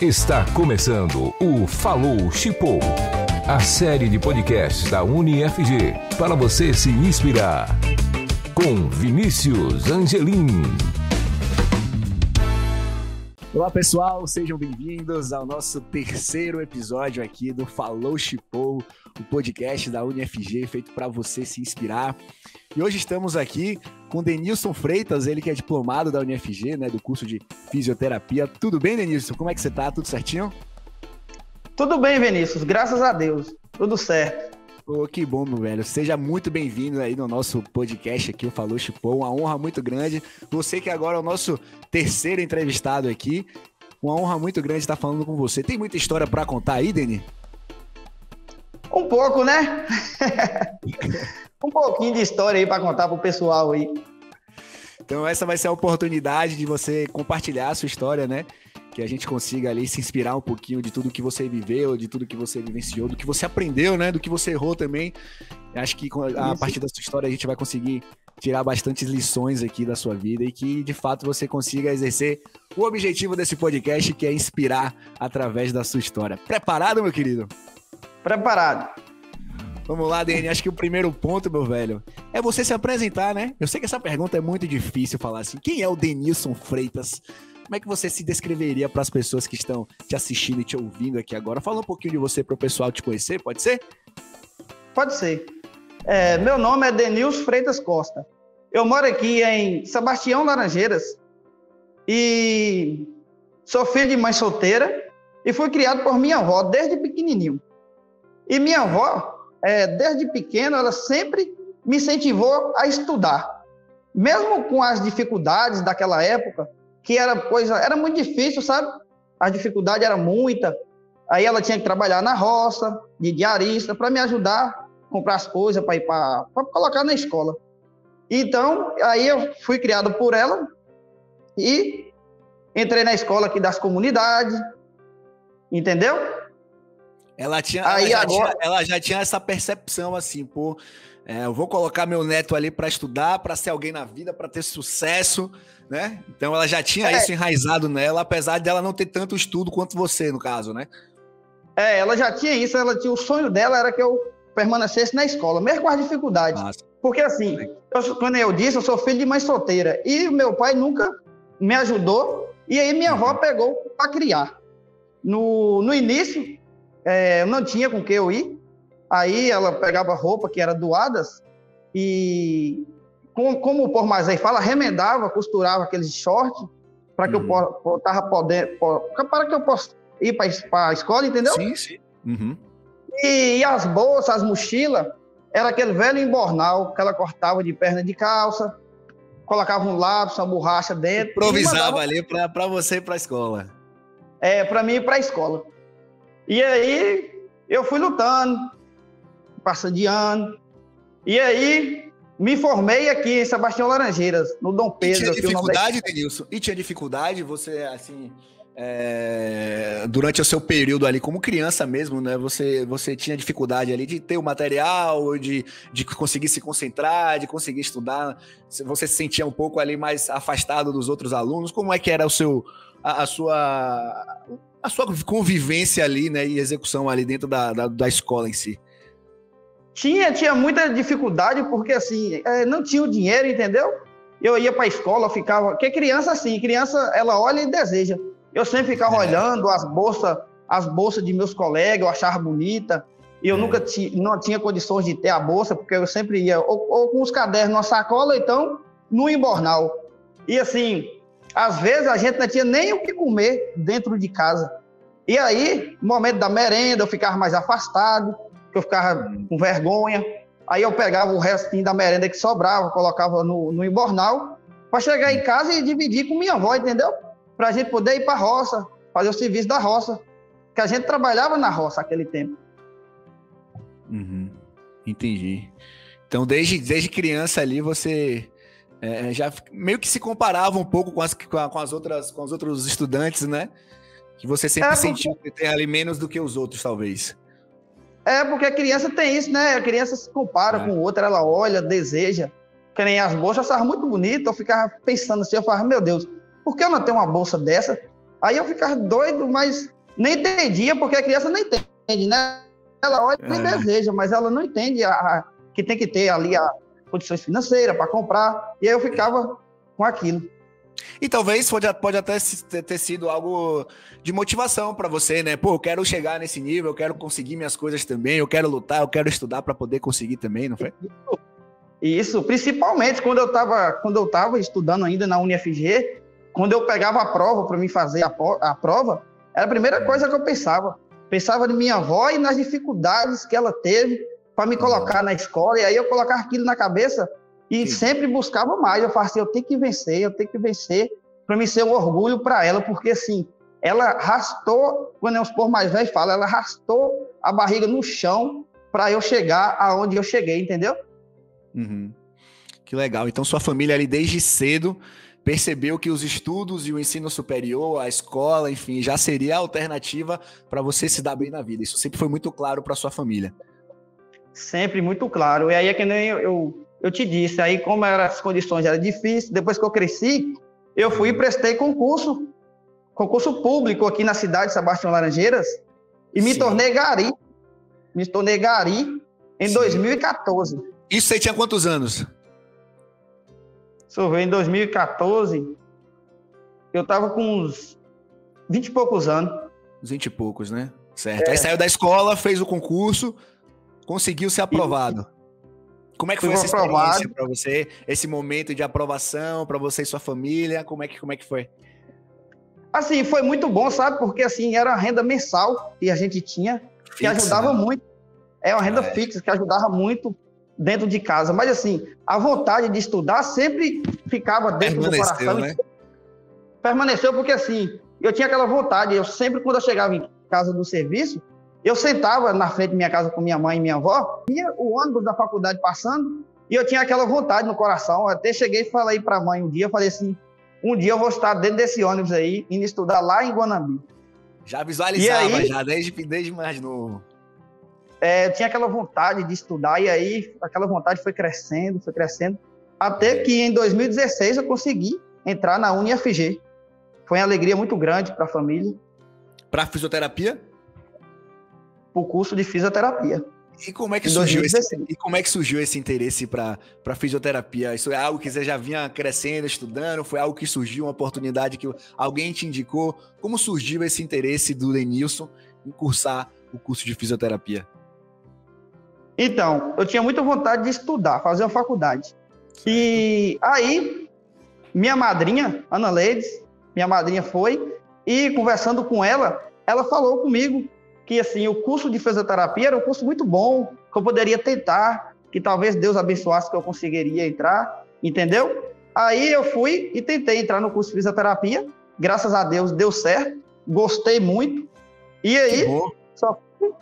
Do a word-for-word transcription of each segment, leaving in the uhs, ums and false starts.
Está começando o Falou Chipou, a série de podcasts da UniFG para você se inspirar. Com Vinícius Angelim. Olá pessoal, sejam bem-vindos ao nosso terceiro episódio aqui do Falou Chipou, o podcast da UniFG feito para você se inspirar. E hoje estamos aqui com Denilson Freitas, ele que é diplomado da UniFG, né, do curso de fisioterapia. Tudo bem, Denilson? Como é que você tá? Tudo certinho? Tudo bem, Vinícius, graças a Deus, tudo certo. Oh, que bom, meu velho. Seja muito bem-vindo aí no nosso podcast aqui, o Falou Chipou. Uma honra muito grande. Você que agora é o nosso terceiro entrevistado aqui. Uma honra muito grande estar falando com você. Tem muita história para contar aí, Deni? Um pouco, né? Um pouquinho de história aí para contar pro pessoal aí. Então essa vai ser a oportunidade de você compartilhar a sua história, né? Que a gente consiga ali se inspirar um pouquinho de tudo que você viveu, de tudo que você vivenciou, do que você aprendeu, né? Do que você errou também. Acho que a partir da sua história a gente vai conseguir tirar bastantes lições aqui da sua vida e que, de fato, você consiga exercer o objetivo desse podcast, que é inspirar através da sua história. Preparado, meu querido? Preparado. Vamos lá, Deni. Acho que o primeiro ponto, meu velho, é você se apresentar, né? Eu sei que essa pergunta é muito difícil falar assim. Quem é o Denilson Freitas? Como é que você se descreveria para as pessoas que estão te assistindo e te ouvindo aqui agora? Fala um pouquinho de você para o pessoal te conhecer, pode ser? Pode ser. É, meu nome é Denilson Freitas Costa. Eu moro aqui em Sebastião Laranjeiras e sou filho de mãe solteira e fui criado por minha avó desde pequenininho. E minha avó, é, desde pequeno, ela sempre me incentivou a estudar. Mesmo com as dificuldades daquela época, que era coisa, era muito difícil, sabe? A dificuldade era muita. Aí ela tinha que trabalhar na roça, de diarista, para me ajudar a comprar as coisas para ir para colocar na escola. Então, aí eu fui criado por ela e entrei na escola aqui das comunidades, entendeu? Ela, tinha, ela, aí já, agora... tinha, ela já tinha essa percepção assim, pô, é, eu vou colocar meu neto ali para estudar, para ser alguém na vida, para ter sucesso, né? Então ela já tinha é. isso enraizado nela, apesar dela não ter tanto estudo quanto você, no caso, né? É, ela já tinha isso, ela tinha, o sonho dela era que eu permanecesse na escola, mesmo com as dificuldades. Nossa. Porque assim, eu, quando eu disse, eu sou filho de mãe solteira e meu pai nunca me ajudou e aí minha avó pegou para criar. No, no início, é, eu não tinha com que eu ir, aí ela pegava roupa que era doadas e, como, como o Por Mais Aí fala, remendava, costurava aqueles shorts para que uhum. eu tava podendo, para que eu possa ir para a escola, entendeu? Sim, sim. Uhum. E, e as bolsas, as mochilas, era aquele velho embornal que ela cortava de perna de calça, colocava um lápis, uma borracha dentro. Improvisava mandava... ali para você ir para a escola. É, para mim ir para a escola. E aí eu fui lutando, passando de ano. E aí me formei aqui em Sebastião Laranjeiras, no Dom Pedro. E tinha dificuldade, Denilson? E tinha dificuldade? Você, assim, é... durante o seu período ali, como criança mesmo, né? Você, você tinha dificuldade ali de ter o material, de, de conseguir se concentrar, de conseguir estudar? Você se sentia um pouco ali mais afastado dos outros alunos? Como é que era o seu, a, a sua... a sua convivência ali, né, e execução ali dentro da, da, da escola em si? Tinha, tinha muita dificuldade, porque assim, é, não tinha o dinheiro, entendeu? Eu ia para a escola, ficava... Porque criança, assim, criança, ela olha e deseja. Eu sempre ficava é. olhando as bolsas, as bolsas de meus colegas, eu achava bonita, e eu é. nunca ti, não tinha condições de ter a bolsa, porque eu sempre ia ou, ou com os cadernos na sacola, ou então no embornal. E assim... Às vezes a gente não tinha nem o que comer dentro de casa. E aí, no momento da merenda, eu ficava mais afastado, eu ficava com vergonha. Aí eu pegava o restinho da merenda que sobrava, colocava no, no embornal, para chegar em casa e dividir com minha avó, entendeu? Para a gente poder ir para a roça, fazer o serviço da roça. Que a gente trabalhava na roça naquele tempo. Uhum. Entendi. Então, desde, desde criança ali, você... É, já meio que se comparava um pouco com as, com as outras, com os outros estudantes, né? Que você sempre é porque... sentiu que tem ali menos do que os outros, talvez. É, porque a criança tem isso, né? A criança se compara é. com outra, ela olha, deseja. Que nem as bolsas, eu achava muito bonito, eu ficava pensando assim, eu falava, meu Deus, por que eu não tenho uma bolsa dessa? Aí eu ficava doido, mas nem entendia, porque a criança não entende, né? Ela olha e é. deseja, mas ela não entende a, a, que tem que ter ali as condições financeiras para comprar. E aí eu ficava com aquilo. E talvez pode, pode até ter sido algo de motivação para você, né? Pô, eu quero chegar nesse nível, eu quero conseguir minhas coisas também, eu quero lutar, eu quero estudar para poder conseguir também, não foi? Isso, principalmente quando eu estava quando eu estava estudando ainda na U N F G, quando eu pegava a prova para mim fazer a, a prova, era a primeira coisa que eu pensava. Pensava em minha avó e nas dificuldades que ela teve para me colocar uhum. na escola, e aí eu colocava aquilo na cabeça e Sim. sempre buscava mais. Eu falava assim, eu tenho que vencer, eu tenho que vencer para me ser um orgulho para ela, porque assim, ela arrastou, quando os por mais velhos falam, ela arrastou a barriga no chão para eu chegar aonde eu cheguei, entendeu? Uhum. Que legal. Então sua família ali desde cedo percebeu que os estudos e o ensino superior, a escola, enfim, já seria a alternativa para você se dar bem na vida. Isso sempre foi muito claro para sua família. Sempre muito claro. E aí é que nem eu, eu, eu te disse, aí como eram as condições eram difíceis, depois que eu cresci, eu fui e prestei concurso, concurso público aqui na cidade de Sebastião Laranjeiras, e me Sim. tornei gari. Me tornei gari em Sim. dois mil e quatorze. Isso você tinha quantos anos? Se eu ver, em dois mil e quatorze, eu estava com uns vinte e poucos anos. Uns vinte e poucos, né? Certo. É. Aí saiu da escola, fez o concurso, conseguiu ser aprovado. E... Como é que foi essa experiência para você? Esse momento de aprovação para você e sua família? Como é que, como é que foi? Assim, foi muito bom, sabe? Porque assim, era a renda mensal que a gente tinha, que fixa, ajudava né? muito. É uma renda é. fixa, que ajudava muito dentro de casa. Mas assim, a vontade de estudar sempre ficava dentro do coração. Né? Permaneceu porque assim, eu tinha aquela vontade. Eu sempre, quando eu chegava em casa do serviço, eu sentava na frente da minha casa com minha mãe e minha avó, via o ônibus da faculdade passando, e eu tinha aquela vontade no coração. Eu até cheguei e falei para a mãe um dia, eu falei assim, um dia eu vou estar dentro desse ônibus aí, indo estudar lá em Guanambi. Já visualizava, aí, já, desde, desde mais novo. É, eu tinha aquela vontade de estudar, e aí aquela vontade foi crescendo, foi crescendo, até que em dois mil e dezesseis eu consegui entrar na U N F G. Foi uma alegria muito grande para a família. Para fisioterapia? O curso de fisioterapia. E como é que, surgiu esse, e como é que surgiu esse interesse para fisioterapia? Isso é algo que você já vinha crescendo, estudando? Foi algo que surgiu, uma oportunidade que alguém te indicou? Como surgiu esse interesse do Denilson em cursar o curso de fisioterapia? Então, eu tinha muita vontade de estudar, fazer uma faculdade. E aí, minha madrinha, Ana Leides, minha madrinha foi, e conversando com ela, ela falou comigo que assim, o curso de fisioterapia era um curso muito bom, que eu poderia tentar, que talvez Deus abençoasse que eu conseguiria entrar, entendeu? Aí eu fui e tentei entrar no curso de fisioterapia, graças a Deus deu certo, gostei muito, e aí... Que bom. Só...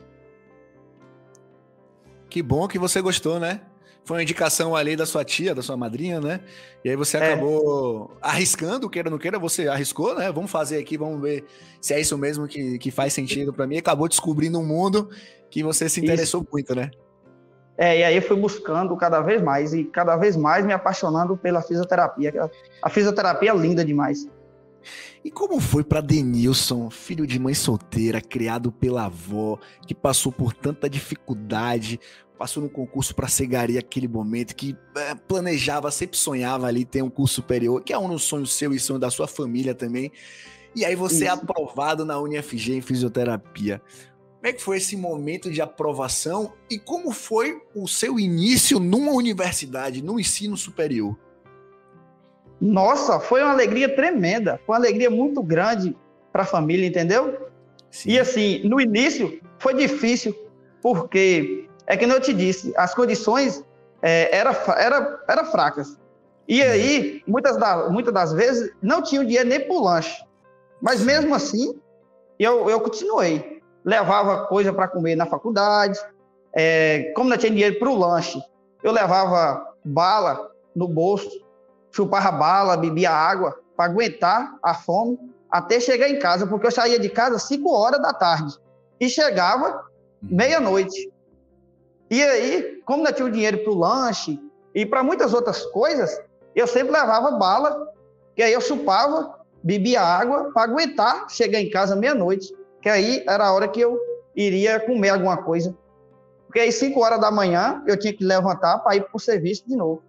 Que bom que você gostou, né? Foi uma indicação ali da sua tia, da sua madrinha, né? E aí você acabou é. arriscando, queira ou não queira, você arriscou, né? Vamos fazer aqui, vamos ver se é isso mesmo que, que faz sentido para mim. Acabou descobrindo um mundo que você se interessou isso. muito, né? É, e aí eu fui buscando cada vez mais e cada vez mais me apaixonando pela fisioterapia. A fisioterapia é linda demais. E como foi para Denilson, filho de mãe solteira, criado pela avó, que passou por tanta dificuldade, passou no concurso para ser gari aquele momento, que é, planejava, sempre sonhava ali ter um curso superior, que é um sonho seu e sonho da sua família também, e aí você Isso. é aprovado na U N F G em fisioterapia. Como é que foi esse momento de aprovação e como foi o seu início numa universidade, no ensino superior? Nossa, foi uma alegria tremenda, foi uma alegria muito grande para a família, entendeu? Sim. E assim, no início foi difícil, porque, é que eu te disse, as condições é, eram era, era fracas. E aí, muitas, da, muitas das vezes, não tinha dinheiro nem para o lanche. Mas mesmo assim, eu, eu continuei. Levava coisa para comer na faculdade, é, como não tinha dinheiro para o lanche, eu levava bala no bolso, chupava bala, bebia água, para aguentar a fome, até chegar em casa, porque eu saía de casa às cinco horas da tarde e chegava meia-noite. E aí, como não tinha o dinheiro para o lanche e para muitas outras coisas, eu sempre levava bala, que aí eu chupava bebia água para aguentar chegar em casa meia-noite, que aí era a hora que eu iria comer alguma coisa. Porque aí, cinco horas da manhã, eu tinha que levantar para ir para o serviço de novo.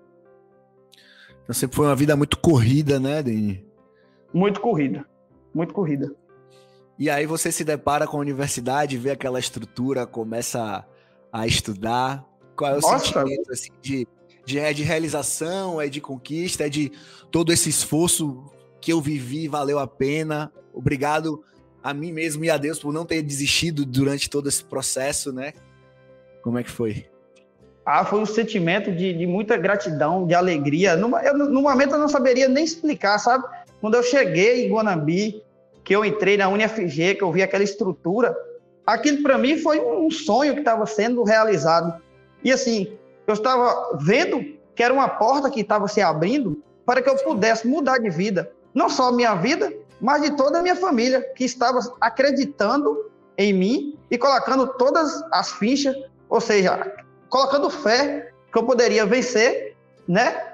Então sempre foi uma vida muito corrida, né, Deni? Muito corrida, muito corrida. E aí você se depara com a universidade, vê aquela estrutura, começa a, a estudar. Qual é o Nossa, sentimento assim, de, de, é de realização, é de conquista, é de todo esse esforço que eu vivi, valeu a pena. Obrigado a mim mesmo e a Deus por não ter desistido durante todo esse processo, né? Como é que foi? Ah, foi um sentimento de, de muita gratidão, de alegria. No, eu, no momento eu não saberia nem explicar, sabe? Quando eu cheguei em Guanambi, que eu entrei na U N F G, que eu vi aquela estrutura, aquilo para mim foi um sonho que estava sendo realizado. E assim, eu estava vendo que era uma porta que estava se abrindo para que eu pudesse mudar de vida. Não só a minha vida, mas de toda a minha família, que estava acreditando em mim e colocando todas as fichas, ou seja, colocando fé que eu poderia vencer, né?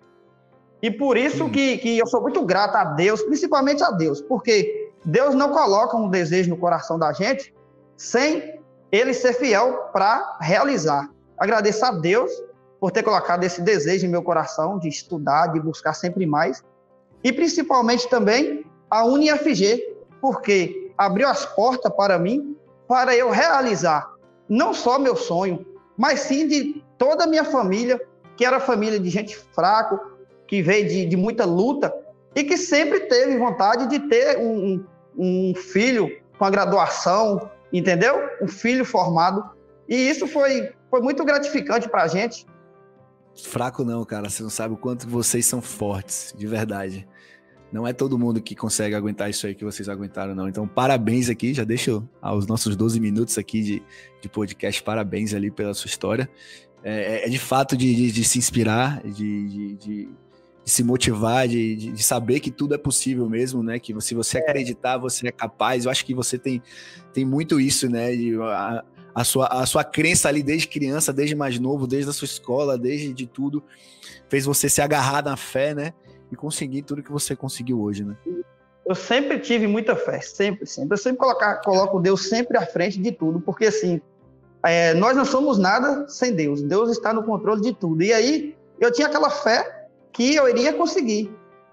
E por isso que, que eu sou muito grato a Deus, principalmente a Deus, porque Deus não coloca um desejo no coração da gente sem Ele ser fiel para realizar. Agradeço a Deus por ter colocado esse desejo em meu coração de estudar, de buscar sempre mais, e principalmente também a U N F G, porque abriu as portas para mim, para eu realizar não só meu sonho, mas sim de toda a minha família, que era família de gente fraca, que veio de, de muita luta e que sempre teve vontade de ter um, um filho com a graduação, entendeu? Um filho formado. E isso foi, foi muito gratificante para a gente. Fraco não, cara. Você não sabe o quanto vocês são fortes, de verdade. Não é todo mundo que consegue aguentar isso aí que vocês aguentaram, não. Então, parabéns aqui. Já deixo aos nossos doze minutos aqui de, de podcast. Parabéns ali pela sua história. É, é de fato de, de, de se inspirar, de... de, de... de se motivar, de, de, de saber que tudo é possível mesmo, né? Que se você acreditar, você é capaz. Eu acho que você tem, tem muito isso, né? De, a, a, sua, a sua crença ali desde criança, desde mais novo, desde a sua escola, desde de tudo, fez você se agarrar na fé, né? E conseguir tudo que você conseguiu hoje, né? Eu sempre tive muita fé, sempre, sempre. Eu sempre colocar, coloco Deus sempre à frente de tudo, porque assim, é, nós não somos nada sem Deus. Deus está no controle de tudo. E aí, eu tinha aquela fé que eu iria conseguir.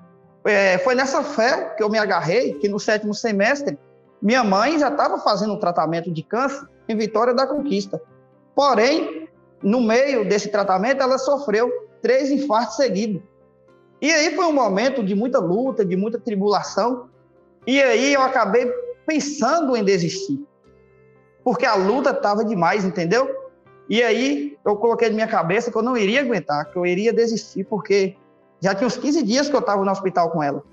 É, foi nessa fé que eu me agarrei, que no sétimo semestre, minha mãe já estava fazendo um tratamento de câncer em Vitória da Conquista. Porém, no meio desse tratamento, ela sofreu três infartos seguidos. E aí foi um momento de muita luta, de muita tribulação, e aí eu acabei pensando em desistir, porque a luta estava demais, entendeu? E aí eu coloquei na minha cabeça que eu não iria aguentar, que eu iria desistir, porque já tinha uns quinze dias que eu estava no hospital com ela.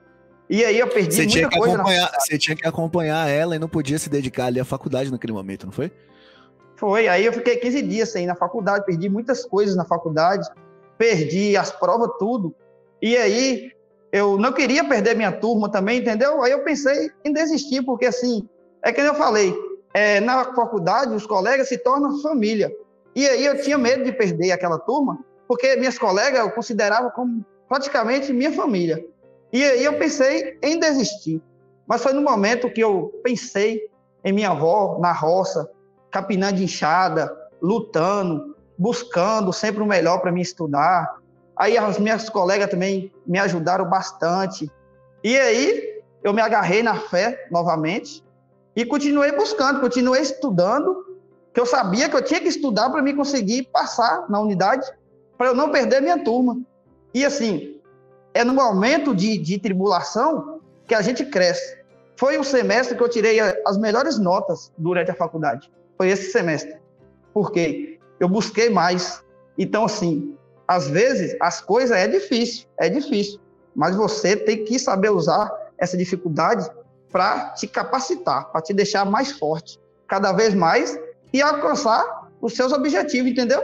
E aí eu perdi você muita coisa na faculdade. Você tinha que acompanhar ela e não podia se dedicar ali à faculdade naquele momento, não foi? Foi, aí eu fiquei quinze dias sem ir na faculdade, perdi muitas coisas na faculdade, perdi as provas, tudo. E aí eu não queria perder minha turma também, entendeu? Aí eu pensei em desistir, porque assim, é que eu falei, é, na faculdade os colegas se tornam família. E aí eu tinha medo de perder aquela turma, porque minhas colegas eu considerava como praticamente minha família. E aí eu pensei em desistir. Mas foi no momento que eu pensei em minha avó, na roça, capinando de enxada, lutando, buscando sempre o melhor para mim estudar. Aí as minhas colegas também me ajudaram bastante. E aí eu me agarrei na fé novamente e continuei buscando, continuei estudando, que eu sabia que eu tinha que estudar para me conseguir passar na unidade, para eu não perder minha turma. E assim, é no momento de, de tribulação que a gente cresce. Foi o semestre que eu tirei as melhores notas durante a faculdade. Foi esse semestre. Por quê? Eu busquei mais. Então, assim, às vezes as coisas é difícil, é difícil. Mas você tem que saber usar essa dificuldade para te capacitar, para te deixar mais forte, cada vez mais, e alcançar os seus objetivos, entendeu?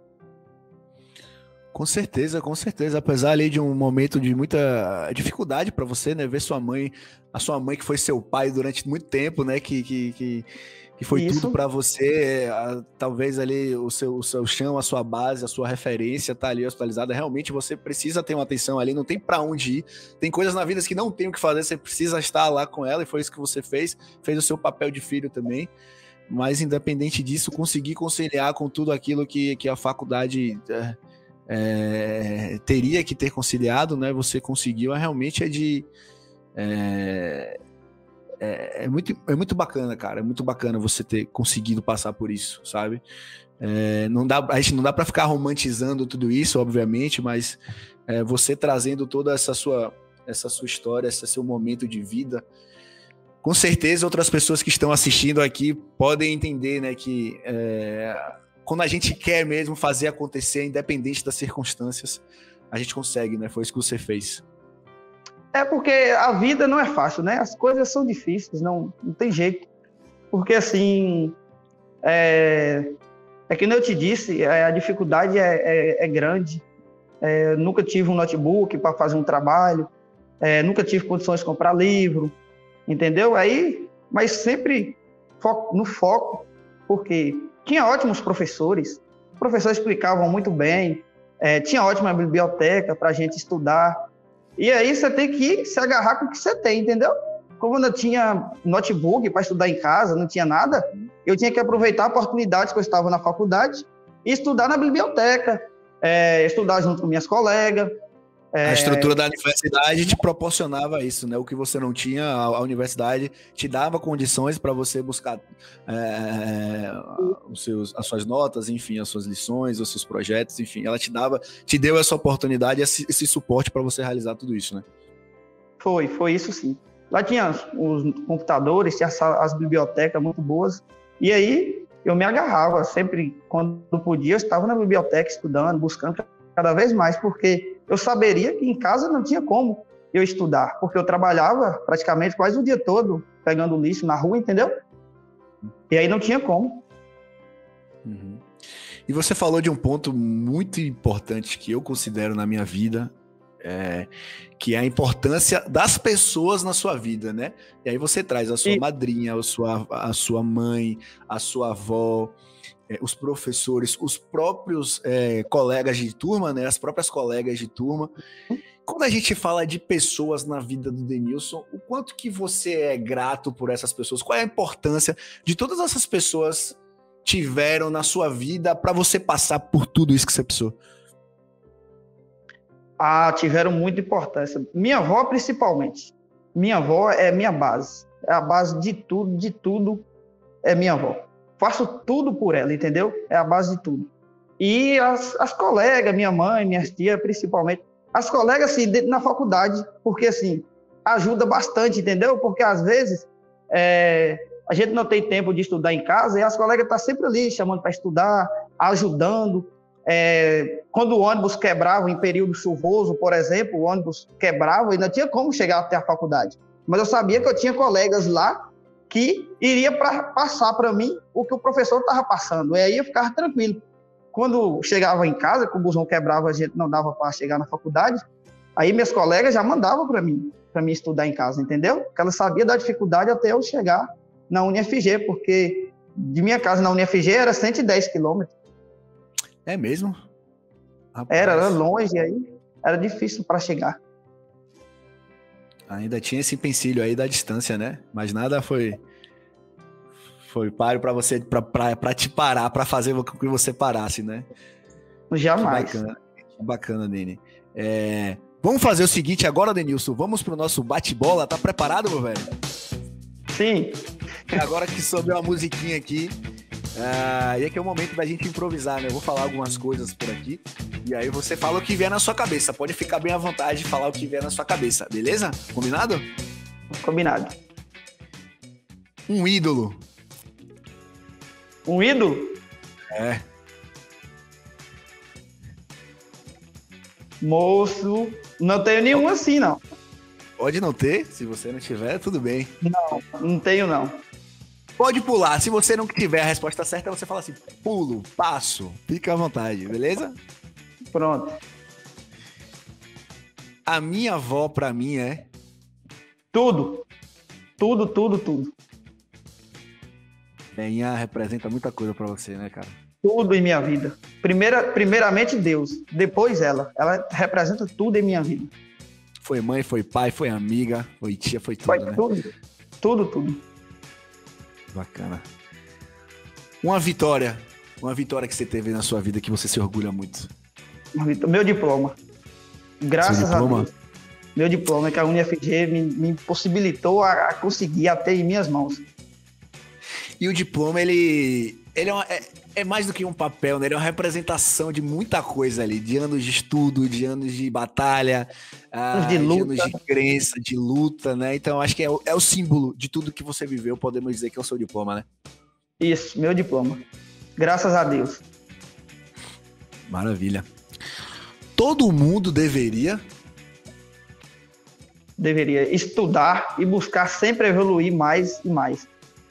Com certeza, com certeza. Apesar ali de um momento de muita dificuldade para você, né? Ver sua mãe, a sua mãe que foi seu pai durante muito tempo, né? Que, que, que, que foi Isso. tudo para você, a, talvez ali o seu, o seu chão, a sua base, a sua referência tá ali hospitalizada, realmente você precisa ter uma atenção ali, não tem para onde ir, tem coisas na vida que não tem o que fazer, você precisa estar lá com ela, e foi isso que você fez, fez o seu papel de filho também, mas independente disso, conseguir conciliar com tudo aquilo que, que a faculdade é, é, teria que ter conciliado, né, você conseguiu, realmente é de... É, É, é, muito, é muito bacana, cara. É muito bacana você ter conseguido passar por isso, sabe? É, não dá, a gente não dá para ficar romantizando tudo isso, obviamente, mas é, você trazendo toda essa sua, essa sua história, esse seu momento de vida, com certeza outras pessoas que estão assistindo aqui podem entender, né, que é, quando a gente quer mesmo fazer acontecer, independente das circunstâncias, a gente consegue, né? Foi isso que você fez. É porque a vida não é fácil, né? As coisas são difíceis, não, não tem jeito. Porque, assim, é, é que nem eu te disse, a dificuldade é, é, é grande. É, nunca tive um notebook para fazer um trabalho, é, nunca tive condições de comprar livro, entendeu? Aí, mas sempre foco, no foco, porque tinha ótimos professores, os professores explicavam muito bem, é, tinha ótima biblioteca para a gente estudar. E aí você tem que se agarrar com o que você tem, entendeu? Como eu não tinha notebook para estudar em casa, não tinha nada, eu tinha que aproveitar a oportunidade que eu estava na faculdade e estudar na biblioteca, é, estudar junto com minhas colegas. É... A estrutura da universidade te proporcionava isso, né? O que você não tinha, a universidade te dava condições para você buscar é, os seus, as suas notas, enfim, as suas lições, os seus projetos, enfim, ela te dava, te deu essa oportunidade, esse, esse suporte para você realizar tudo isso, né? Foi, foi isso sim. Lá tinha os computadores, tinha as, as bibliotecas muito boas, e aí eu me agarrava, sempre quando podia, eu estava na biblioteca estudando, buscando cada vez mais, porque eu saberia que em casa não tinha como eu estudar, porque eu trabalhava praticamente quase o dia todo pegando lixo na rua, entendeu? E aí não tinha como. Uhum. E você falou de um ponto muito importante que eu considero na minha vida, é, que é a importância das pessoas na sua vida, né? E aí você traz a sua e... madrinha, a sua, a sua mãe, a sua avó, é, os professores, os próprios é, colegas de turma, né? As próprias colegas de turma. Quando a gente fala de pessoas na vida do Denilson, o quanto que você é grato por essas pessoas? Qual é a importância de todas essas pessoas tiveram na sua vida para você passar por tudo isso que você passou? Ah, tiveram muita importância. Minha avó, principalmente. Minha avó é minha base. É a base de tudo, de tudo é minha avó. Faço tudo por ela, entendeu? É a base de tudo. E as, as colegas, minha mãe, minhas tias, principalmente. As colegas, assim, na faculdade, porque, assim, ajuda bastante, entendeu? Porque, às vezes, é, a gente não tem tempo de estudar em casa e as colegas estão sempre ali, chamando para estudar, ajudando. É, quando o ônibus quebrava em período chuvoso, por exemplo, o ônibus quebrava e não tinha como chegar até a faculdade. Mas eu sabia que eu tinha colegas lá que iria pra, passar para mim o que o professor estava passando. E aí eu ficava tranquilo. Quando chegava em casa, que o busão quebrava, a gente não dava para chegar na faculdade, aí minhas colegas já mandavam para mim, para mim estudar em casa, entendeu? Porque ela sabia da dificuldade até eu chegar na U N F G, porque de minha casa na U N F G era cento e dez quilômetros. É mesmo? Rapaz. Era, era longe, aí era difícil para chegar. Ainda tinha esse empecilho aí da distância, né? Mas nada foi foi páreo para você, para te parar, para fazer com que você parasse, né? Jamais. Que bacana, que bacana, Deni. É, vamos fazer o seguinte agora, Denilson. Vamos pro nosso bate-bola. Tá preparado, meu velho? Sim. Agora que soube uma musiquinha aqui. Ah, e aqui é o momento da gente improvisar, né? Eu vou falar algumas coisas por aqui e aí você fala o que vier na sua cabeça. Pode ficar bem à vontade de falar o que vier na sua cabeça, beleza? Combinado? Combinado. Um ídolo. Um ídolo? É. Moço, não tenho nenhum assim, não. Pode não ter, se você não tiver, tudo bem. Não, não tenho, não. Pode pular, se você não tiver a resposta certa, você fala assim, pulo, passo, fica à vontade, beleza? Pronto. A minha avó, pra mim, é... Tudo. Tudo, tudo, tudo. Veinha representa muita coisa pra você, né, cara? Tudo em minha vida. Primeira, primeiramente Deus, depois ela. Ela representa tudo em minha vida. Foi mãe, foi pai, foi amiga, foi tia, foi tudo, Foi né? tudo, tudo, tudo. Bacana. Uma vitória, uma vitória que você teve na sua vida que você se orgulha muito. Meu diploma. Graças Seu diploma? a Deus. Meu diploma, que a U N F G me, me possibilitou a, a conseguir a ter em minhas mãos. E o diploma, ele, ele é, uma, é, é mais do que um papel, né? Ele é uma representação de muita coisa ali, de anos de estudo, de anos de batalha, Anos ah, de de luta. anos de crença, de luta, né? Então, acho que é, o- é o símbolo de tudo que você viveu, podemos dizer que é o seu diploma, né? Isso, meu diploma. Graças a Deus. Maravilha. Todo mundo deveria... Deveria estudar e buscar sempre evoluir mais e mais.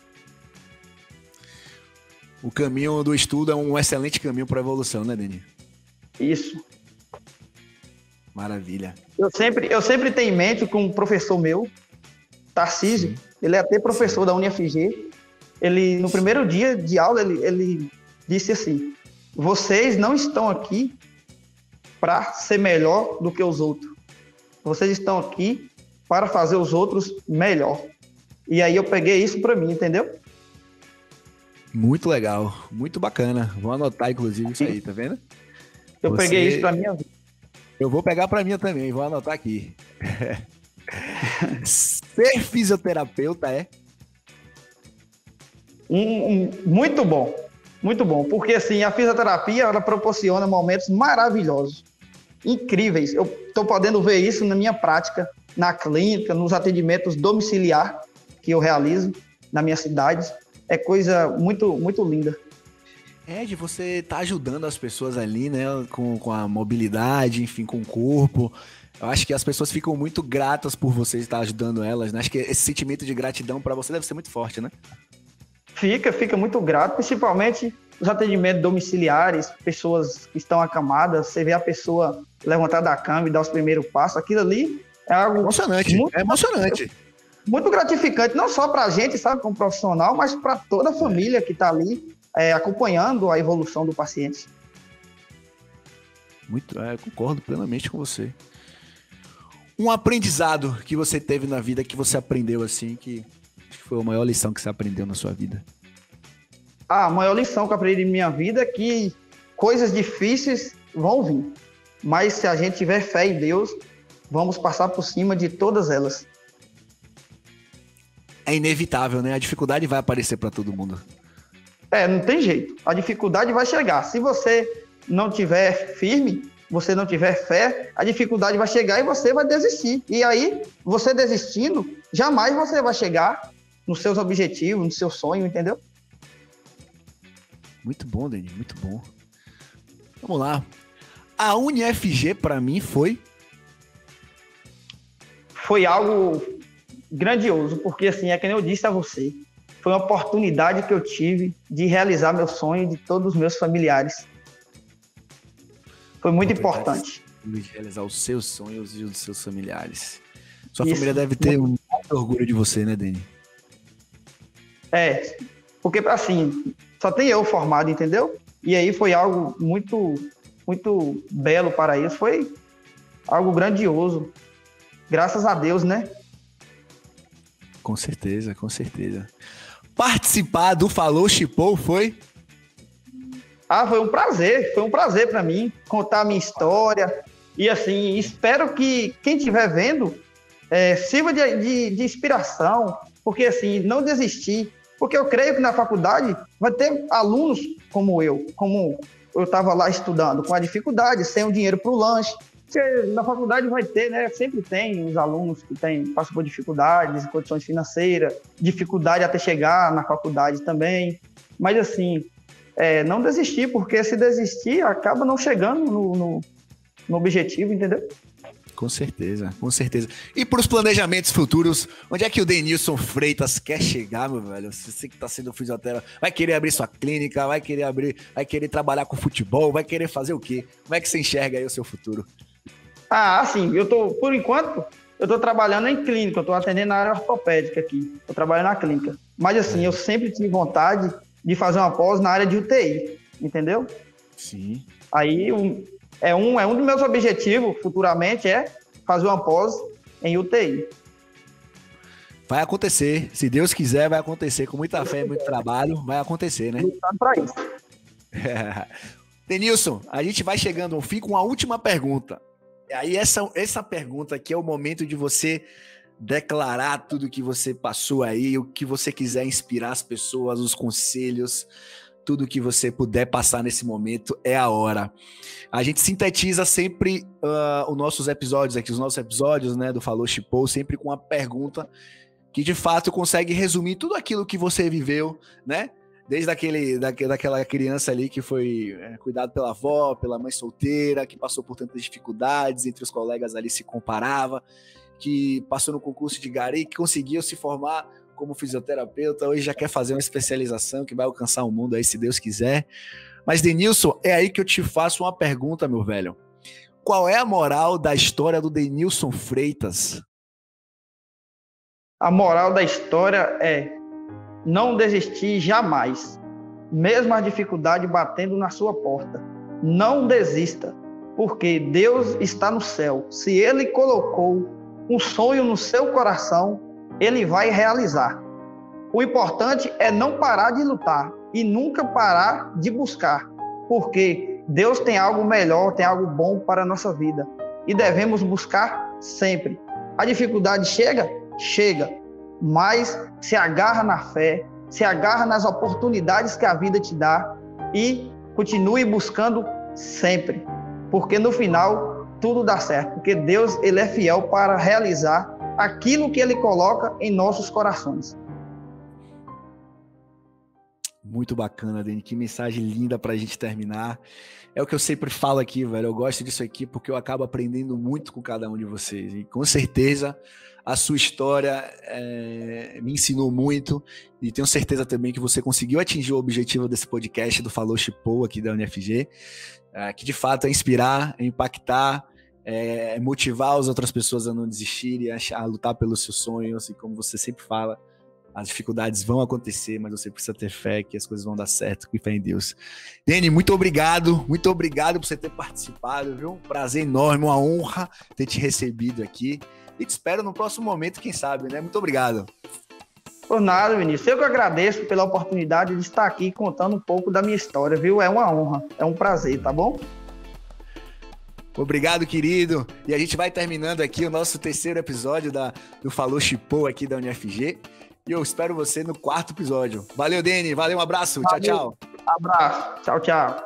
O caminho do estudo é um excelente caminho para a evolução, né, Deni? Isso. Maravilha. Eu sempre, eu sempre tenho em mente com um professor meu, Tarcísio, Sim. ele é até professor da U N F G. Ele, no primeiro dia de aula, ele, ele disse assim: vocês não estão aqui para ser melhor do que os outros. Vocês estão aqui para fazer os outros melhor. E aí eu peguei isso para mim, entendeu? Muito legal, muito bacana. Vou anotar, inclusive, isso aí, tá vendo? Eu Você- peguei isso para minha vida. Eu vou pegar pra mim também, vou anotar aqui. Ser fisioterapeuta é? Um, um- muito bom, muito bom, porque assim, a fisioterapia, ela proporciona momentos maravilhosos, incríveis. Eu estou podendo ver isso na minha prática, na clínica, nos atendimentos domiciliar que eu realizo na minha cidade. É coisa muito, muito linda. É, de você tá ajudando as pessoas ali, né? Com, com a mobilidade, enfim, com o corpo. Eu acho que as pessoas ficam muito gratas por você estar ajudando elas, né? Acho que esse sentimento de gratidão pra você deve ser muito forte, né? Fica, fica muito grato, principalmente os atendimentos domiciliares, pessoas que estão acamadas, você vê a pessoa levantar da cama e dar os primeiros passos, aquilo ali é algo Emocionante, muito, é emocionante. muito gratificante, não só para a gente, sabe, como profissional, mas para toda a família que está ali é, acompanhando a evolução do paciente. Muito, é, concordo plenamente com você. Um aprendizado que você teve na vida, que você aprendeu assim, que acho que foi a maior lição que você aprendeu na sua vida. A maior lição que eu aprendi em minha vida é que coisas difíceis vão vir, mas se a gente tiver fé em Deus, vamos passar por cima de todas elas. É inevitável, né? A dificuldade vai aparecer pra todo mundo. É, não tem jeito. A dificuldade vai chegar. Se você não tiver firme, você não tiver fé, a dificuldade vai chegar e você vai desistir. E aí, você desistindo, jamais você vai chegar nos seus objetivos, no seu sonho, entendeu? Muito bom, Deni, muito bom. Vamos lá. A U N F G pra mim foi... Foi algo grandioso, porque assim, é que nem eu disse a você, foi uma oportunidade que eu tive de realizar meu sonho de todos os meus familiares. Foi muito importante. De realizar os seus sonhos e os dos seus familiares. Sua Isso. família deve ter muito orgulho de você, né, Deni? É, porque assim, só tem eu formado, entendeu? E aí foi algo muito, muito belo para eles, foi algo grandioso. Graças a Deus, né? Com certeza, com certeza. Participar do Falou Chipou foi... Ah, foi um prazer, foi um prazer para mim contar a minha história. E assim, espero que quem estiver vendo é, sirva de, de, de inspiração, porque assim, não desistir. Porque eu creio que na faculdade vai ter alunos como eu, como eu estava lá estudando, com a dificuldade, sem o dinheiro para o lanche. Porque na faculdade vai ter, né? Sempre tem os alunos que tem, passam por dificuldades, condições financeiras, dificuldade até chegar na faculdade também. Mas assim, é, não desistir, porque se desistir, acaba não chegando no, no, no objetivo, entendeu? Com certeza, com certeza. E para os planejamentos futuros, onde é que o Denilson Freitas quer chegar, meu velho? Você que está sendo fisioterapeuta, vai querer abrir sua clínica, vai querer abrir, vai querer trabalhar com futebol, vai querer fazer o quê? Como é que você enxerga aí o seu futuro? Ah, assim, eu tô, por enquanto, eu tô trabalhando em clínica, eu tô atendendo na área ortopédica aqui, eu trabalho na clínica. Mas assim, eu sempre tive vontade de fazer uma pós na área de U T I, entendeu? Sim. Aí um, é, um, é um dos meus objetivos futuramente é fazer uma pós em U T I. Vai acontecer. Se Deus quiser, vai acontecer. Com muita fé e muito trabalho, vai acontecer, né? Lutando para isso. Denilson, a gente vai chegando ao fim com a última pergunta. E aí, essa, essa pergunta aqui é o momento de você declarar tudo que você passou aí, o que você quiser inspirar as pessoas, os conselhos, tudo que você puder passar nesse momento é a hora. A gente sintetiza sempre uh, os nossos episódios aqui, os nossos episódios, né, do Falou Chipou, sempre com uma pergunta que de fato consegue resumir tudo aquilo que você viveu, né? Desde aquele, daque, daquela criança ali que foi é, cuidado pela avó, pela mãe solteira, que passou por tantas dificuldades, entre os colegas ali se comparava, que passou no concurso de Gari, que conseguiu se formar como fisioterapeuta, hoje já quer fazer uma especialização que vai alcançar o mundo aí, se Deus quiser. Mas, Denilson, é aí que eu te faço uma pergunta, meu velho. Qual é a moral da história do Denilson Freitas? A moral da história é não desistir jamais, mesmo a dificuldade batendo na sua porta. Não desista, porque Deus está no céu. Se Ele colocou um sonho no seu coração, Ele vai realizar. O importante é não parar de lutar e nunca parar de buscar, porque Deus tem algo melhor, tem algo bom para a nossa vida e devemos buscar sempre. A dificuldade chega? Chega, mas se agarra na fé, se agarra nas oportunidades que a vida te dá e continue buscando sempre, porque no final tudo dá certo, porque Deus ele é fiel para realizar aquilo que Ele coloca em nossos corações. Muito bacana, Deni, que mensagem linda pra gente terminar. É o que eu sempre falo aqui, velho, eu gosto disso aqui porque eu acabo aprendendo muito com cada um de vocês, e com certeza a sua história é, me ensinou muito, e tenho certeza também que você conseguiu atingir o objetivo desse podcast do Falou Chipou aqui da U N F G, é, que de fato é inspirar, é impactar, é motivar as outras pessoas a não desistirem, a, a lutar pelos seus sonhos, e como você sempre fala, as dificuldades vão acontecer, mas você precisa ter fé que as coisas vão dar certo, com fé em Deus. Deni, muito obrigado, muito obrigado por você ter participado, viu? Um prazer enorme, uma honra ter te recebido aqui, e te espero no próximo momento, quem sabe, né? Muito obrigado. Por nada, Vinícius. Eu que agradeço pela oportunidade de estar aqui contando um pouco da minha história, viu? É uma honra, é um prazer, tá bom? Obrigado, querido. E a gente vai terminando aqui o nosso terceiro episódio da, do Falou Chipou aqui da U N F G. E eu espero você no quarto episódio. Valeu, Deni. Valeu, um abraço. Valeu. Tchau, tchau. Abraço. Tchau, tchau.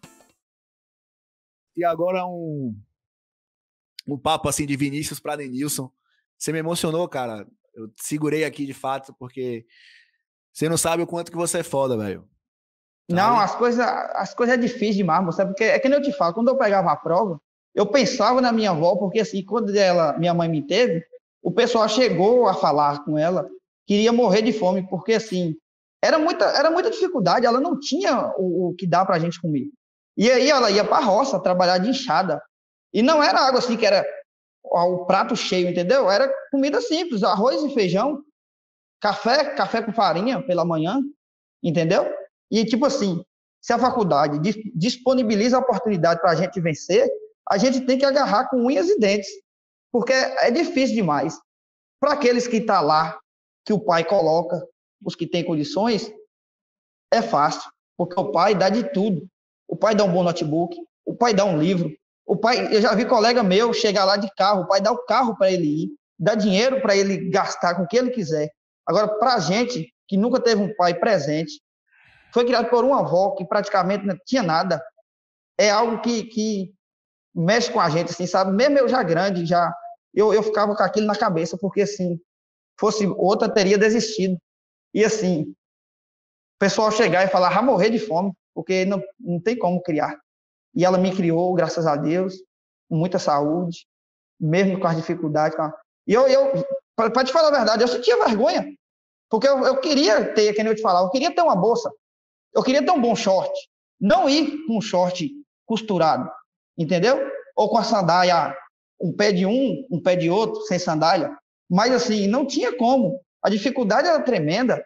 E agora um, um papo assim de Vinícius para Denilson. Você me emocionou, cara. Eu segurei aqui de fato, porque você não sabe o quanto que você é foda, velho. Não, as coisas as coisas é difícil demais, moça, porque é que nem eu te falo, quando eu pegava a prova, eu pensava na minha avó, porque assim, quando ela, minha mãe me teve, o pessoal chegou a falar com ela, queria morrer de fome, porque assim, era muita, era muita dificuldade, ela não tinha o, o que dá pra gente comer. E aí ela ia pra roça trabalhar de enxada. E não era água assim que era o prato cheio, entendeu? Era comida simples, arroz e feijão, café, café com farinha pela manhã, entendeu? E tipo assim, se a faculdade disponibiliza a oportunidade para a gente vencer, a gente tem que agarrar com unhas e dentes, porque é difícil demais. Para aqueles que estão tá lá, que o pai coloca, os que têm condições, é fácil, porque o pai dá de tudo. O pai dá um bom notebook, o pai dá um livro, o pai, eu já vi colega meu chegar lá de carro, o pai dá o carro para ele ir, dá dinheiro para ele gastar com o que ele quiser. Agora, para a gente que nunca teve um pai presente, foi criado por uma avó que praticamente não tinha nada, é algo que, que mexe com a gente, assim, sabe? Mesmo eu já grande, já, eu, eu ficava com aquilo na cabeça, porque, assim, fosse outra, teria desistido. E, assim, o pessoal chegar e falar, ah, morrer de fome, porque não, não tem como criar. E ela me criou, graças a Deus, com muita saúde, mesmo com as dificuldades. Com a... E eu, eu para te falar a verdade, eu sentia vergonha, porque eu, eu queria ter, que nem eu te falar, eu queria ter uma bolsa, eu queria ter um bom short, não ir com um short costurado, entendeu? Ou com a sandália, um pé de um, um pé de outro, sem sandália. Mas, assim, não tinha como. A dificuldade era tremenda.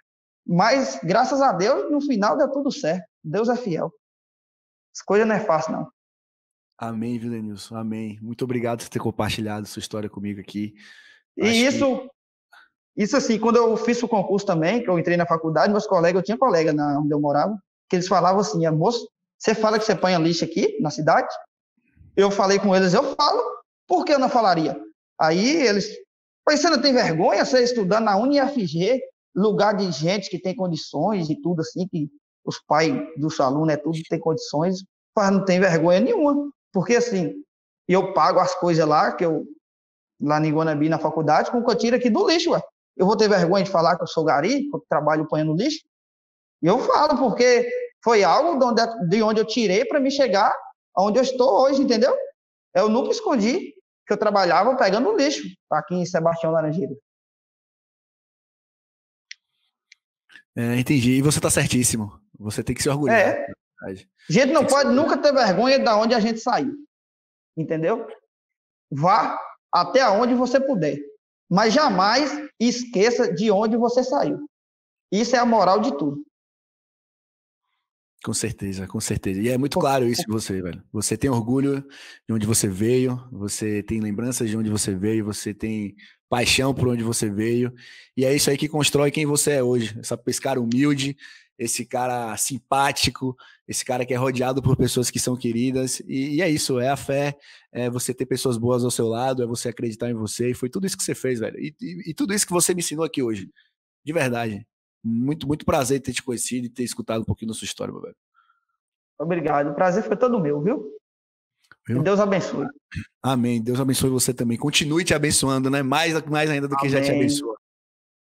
Mas, graças a Deus, no final deu tudo certo. Deus é fiel. As coisas não é fácil, não. Amém, viu, Denilson? Amém. Muito obrigado por ter compartilhado sua história comigo aqui. E Acho isso, que... isso assim, quando eu fiz o concurso também, que eu entrei na faculdade, meus colegas, eu tinha colega na, onde eu morava, que eles falavam assim, moço, você fala que você põe a lixo aqui na cidade? Eu falei com eles, eu falo, por que eu não falaria? Aí eles, mas você não tem vergonha, você estudando na U N I F G, lugar de gente que tem condições e tudo assim, que os pais dos alunos, é tudo tem condições, mas não tem vergonha nenhuma. Porque, assim, eu pago as coisas lá, que eu, lá em Guanabi, na faculdade, com o que eu tiro aqui do lixo, ué. Eu vou ter vergonha de falar que eu sou gari, que eu trabalho ponhando lixo? E eu falo, porque foi algo de onde, de onde eu tirei para me chegar aonde eu estou hoje, entendeu? Eu nunca escondi que eu trabalhava pegando lixo aqui em Sebastião Laranjeira. É, entendi. E você tá certíssimo. Você tem que se orgulhar. É. A gente não pode nunca ter vergonha de onde a gente saiu. Entendeu? Vá até onde você puder. Mas jamais esqueça de onde você saiu. Isso é a moral de tudo. Com certeza, com certeza. E é muito claro isso em você, velho. Você tem orgulho de onde você veio, você tem lembranças de onde você veio, você tem paixão por onde você veio. E é isso aí que constrói quem você é hoje. Essa, esse cara humilde, esse cara simpático, esse cara que é rodeado por pessoas que são queridas. E, e é isso, é a fé, é você ter pessoas boas ao seu lado, é você acreditar em você. E foi tudo isso que você fez, velho. E, e, e tudo isso que você me ensinou aqui hoje. De verdade. Muito, muito prazer ter te conhecido e ter escutado um pouquinho da sua história, meu velho. Obrigado. O prazer foi todo meu, viu? viu? Que Deus abençoe. Amém. Deus abençoe você também. Continue te abençoando, né? Mais, mais ainda do que Amém. Já te abençoa.